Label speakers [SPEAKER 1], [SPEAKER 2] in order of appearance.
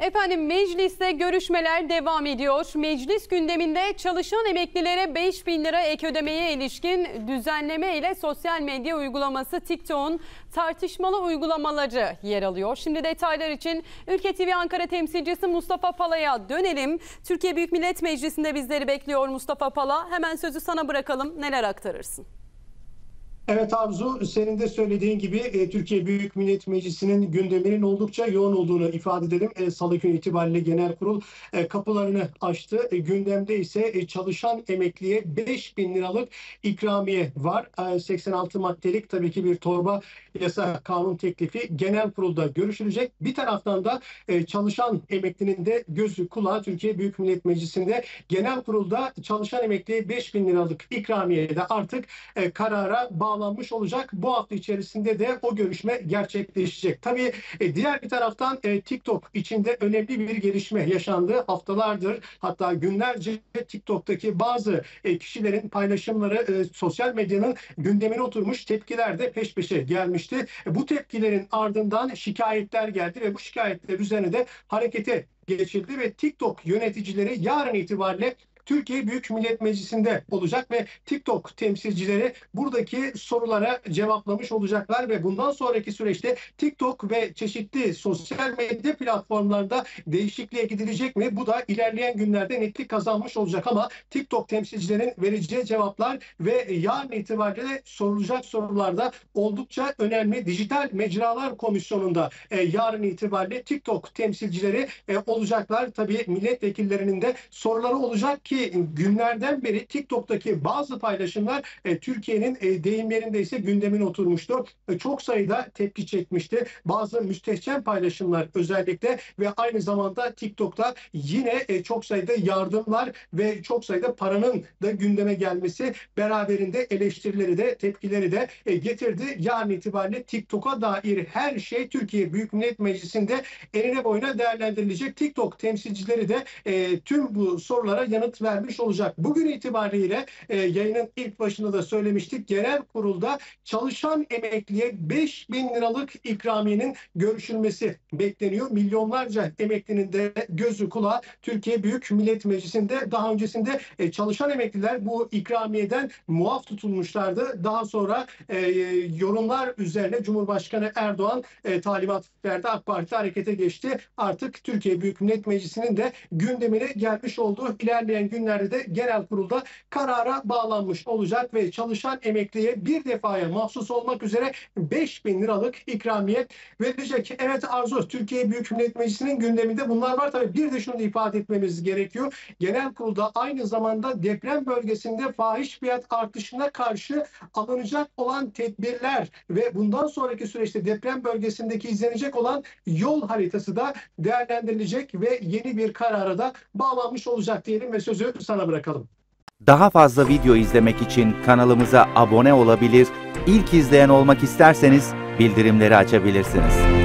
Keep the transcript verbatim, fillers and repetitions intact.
[SPEAKER 1] Efendim mecliste görüşmeler devam ediyor. Meclis gündeminde çalışan emeklilere beş bin lira ek ödemeye ilişkin düzenleme ile sosyal medya uygulaması TikTok'un tartışmalı uygulamaları yer alıyor. Şimdi detaylar için Ülke T V Ankara temsilcisi Mustafa Pala'ya dönelim. Türkiye Büyük Millet Meclisi'nde bizleri bekliyor Mustafa Pala. Hemen sözü sana bırakalım. Neler aktarırsın?
[SPEAKER 2] Evet Arzu, senin de söylediğin gibi e, Türkiye Büyük Millet Meclisi'nin gündeminin oldukça yoğun olduğunu ifade edelim. E, Salı günü itibariyle genel kurul e, kapılarını açtı. E, gündemde ise e, çalışan emekliye beş bin liralık ikramiye var. E, seksen altı maddelik tabii ki bir torba yasa kanun teklifi genel kurulda görüşülecek. Bir taraftan da e, çalışan emeklinin de gözü kulağı Türkiye Büyük Millet Meclisi'nde genel kurulda çalışan emekliye beş bin liralık ikramiye de artık e, karara bağlı bağlanmış olacak. Bu hafta içerisinde de o görüşme gerçekleşecek. Tabii e, diğer bir taraftan e, TikTok içinde önemli bir gelişme yaşandı. Haftalardır hatta günlerce TikTok'taki bazı e, kişilerin paylaşımları e, sosyal medyanın gündemine oturmuş, tepkiler de peş peşe gelmişti. E, bu tepkilerin ardından şikayetler geldi ve bu şikayetler üzerine de harekete geçildi ve TikTok yöneticileri yarın itibariyle Türkiye Büyük Millet Meclisi'nde olacak ve TikTok temsilcileri buradaki sorulara cevaplamış olacaklar ve bundan sonraki süreçte TikTok ve çeşitli sosyal medya platformlarında değişikliğe gidilecek mi? Bu da ilerleyen günlerde netlik kazanmış olacak ama TikTok temsilcilerin vereceği cevaplar ve yarın itibariyle sorulacak sorularda oldukça önemli. Dijital Mecralar Komisyonu'nda e, yarın itibariyle TikTok temsilcileri e, olacaklar. Tabii milletvekillerinin de soruları olacak ki Ki günlerden beri TikTok'taki bazı paylaşımlar e, Türkiye'nin e, deyimlerinde ise gündemine oturmuştu. E, çok sayıda tepki çekmişti. Bazı müstehcen paylaşımlar özellikle ve aynı zamanda TikTok'ta yine e, çok sayıda yardımlar ve çok sayıda paranın da gündeme gelmesi beraberinde eleştirileri de tepkileri de e, getirdi. Yarın itibariyle TikTok'a dair her şey Türkiye Büyük Millet Meclisi'nde eline boyuna değerlendirilecek. TikTok temsilcileri de e, tüm bu sorulara yanıt vermiş olacak. Bugün itibariyle e, yayının ilk başında da söylemiştik. Genel kurulda çalışan emekliye beş bin liralık ikramiyenin görüşülmesi bekleniyor. Milyonlarca emeklinin de gözü kulağı Türkiye Büyük Millet Meclisi'nde. Daha öncesinde e, çalışan emekliler bu ikramiyeden muaf tutulmuşlardı. Daha sonra e, yorumlar üzerine Cumhurbaşkanı Erdoğan e, talimat verdi. AK Parti harekete geçti. Artık Türkiye Büyük Millet Meclisi'nin de gündemine gelmiş olduğu ilerleyen günlerde de genel kurulda karara bağlanmış olacak ve çalışan emekliye bir defaya mahsus olmak üzere beş bin liralık ikramiye verilecek. Evet Arzu, Türkiye Büyük Millet Meclisi'nin gündeminde bunlar var. Tabii bir de şunu da ifade etmemiz gerekiyor. Genel kurulda aynı zamanda deprem bölgesinde fahiş fiyat artışına karşı alınacak olan tedbirler ve bundan sonraki süreçte deprem bölgesindeki izlenecek olan yol haritası da değerlendirilecek ve yeni bir karara da bağlanmış olacak diyelim ve sözü sana bırakalım.
[SPEAKER 3] Daha fazla video izlemek için kanalımıza abone olabilir, ilk izleyen olmak isterseniz bildirimleri açabilirsiniz.